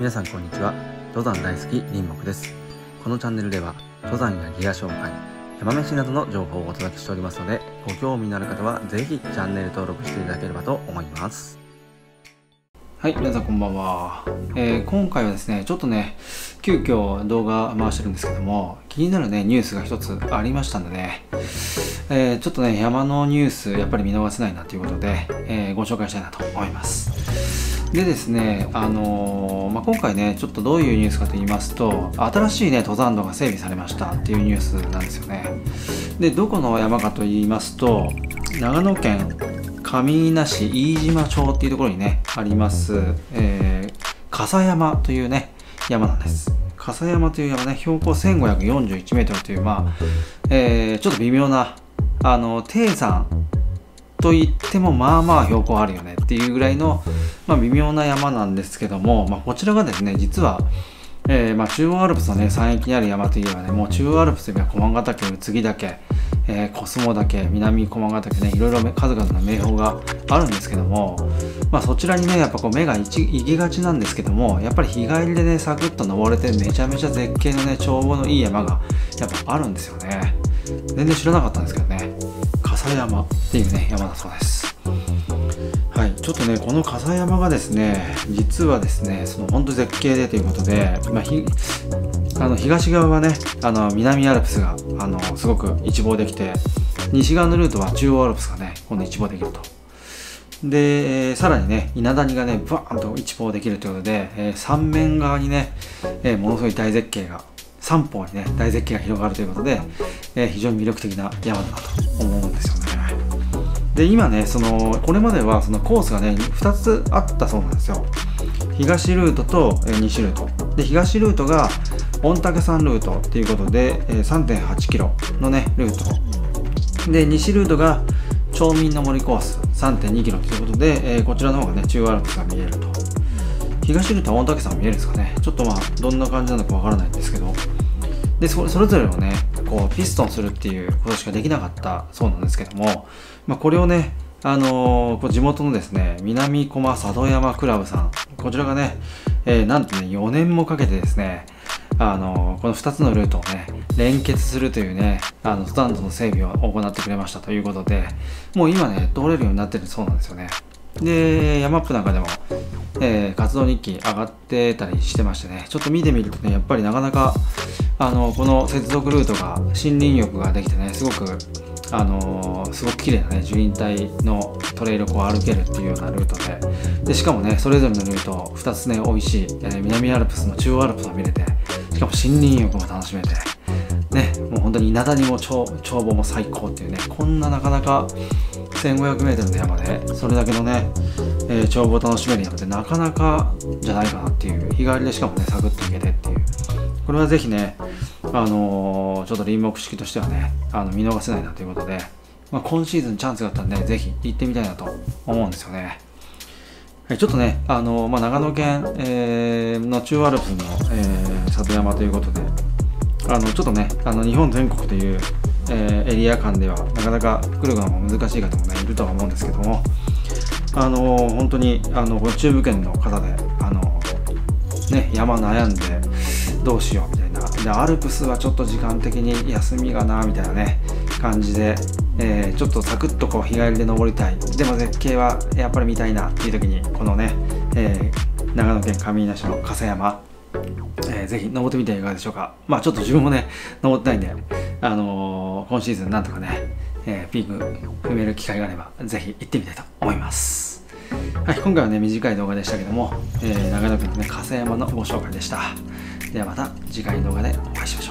皆さんこんにちは。登山大好き林木です。このチャンネルでは登山やギア紹介、山飯などの情報をお届けしておりますので、ご興味のある方はぜひチャンネル登録していただければと思います。 はい、皆さんこんばんは。今回はですね、ちょっとね、急遽動画回してるんですけども、気になるね、ニュースが一つありましたのでね、ちょっとね、山のニュース、やっぱり見逃せないなということで、ご紹介したいなと思います。でですね、今回ね、ちょっとどういうニュースかと言いますと、新しいね、登山道が整備されましたっていうニュースなんですよね。で、どこの山かと言いますと、長野県上伊那市飯島町っていうところにねあります、笠山というね山なんです。笠山という山ね、標高1541メートルというちょっと微妙な低山といってもまあまあ標高あるよねっていうぐらいの、微妙な山なんですけども、こちらがですね実は中央アルプスのね山域にある山といえばね、もう中央アルプスといえば駒ヶ岳、宇津木岳、コスモ岳、南駒ヶ岳ね、いろいろ数々の名峰があるんですけども、そちらにねやっぱこう目が行きがちなんですけども、やっぱり日帰りでねサクッと登れてめちゃめちゃ絶景のね眺望のいい山がやっぱあるんですよね。全然知らなかったんですけどね、笠山っていうね山だそうです。はい、ちょっとねこの笠山がですね実はですね本当絶景でということで、東側はね南アルプスがすごく一望できて、西側のルートは中央アルプスがね今度一望できると。で、さらにね稲谷がねバーンと一望できるということで、三面側にね、ものすごい大絶景が三方にね大絶景が広がるということで、非常に魅力的な山だなと思うんですよね。で今ねこれまではコースがね2つあったそうなんですよ。東ルートと西ルートで、東ルートが御嶽山ルートっていうことで 3.8 キロのねルートで、西ルートが町民の森コース 3.2 キロということで、こちらの方がね中央アルプスが見えると。東ルートは御嶽山見えるんですかね、ちょっとどんな感じなのかわからないんですけど、でそれぞれをねこうピストンするっていうことしかできなかったそうなんですけども、これをね地元のですね南駒里山クラブさん、こちらがね、なんとね4年もかけてですねこの2つのルートをね連結するというねスタンドの整備を行ってくれましたということで、もう今ね通れるようになってるそうなんですよね。でヤマップなんかでも、活動日記上がってたりしてましてね、ちょっと見てみるとねやっぱりなかなかこの接続ルートが森林浴ができてね、すごく綺麗なね樹林帯のトレイルをこう歩けるっていうようなルートで、しかもねそれぞれのルート2つね美味しい、南アルプスの中央アルプスを見れて、しかも森林浴も楽しめてね、もう本当に稲谷も眺望も最高っていうね、こんななかなか 1500m の山でそれだけのね、眺望を楽しめる山ってなかなかじゃないかなっていう、日帰りでしかもねサクッと行けてっていう、これはぜひねちょっと林木式としてはね見逃せないなということで、今シーズンチャンスがあったんでぜひ行ってみたいなと思うんですよね。ちょっとね長野県、の中央アルプスの、里山ということでちょっとね日本全国という、エリア間ではなかなか来るのも難しい方もねいるとは思うんですけども、本当にこの中部圏の方で山悩んでどうしようみたいな、でアルプスはちょっと時間的に休みがなみたいなね感じで、ちょっとサクッとこう日帰りで登りたい、でも絶景はやっぱり見たいなっていう時にこのね、長野県上伊那市の笠山、ぜひ登ってみてはいかがでしょうか。ちょっと自分もね登ってないんで、今シーズンなんとかね、ピーク踏める機会があればぜひ行ってみたいと思います。はい、今回はね短い動画でしたけども、長野県のね笠山のご紹介でした。ではまた次回の動画でお会いしましょう。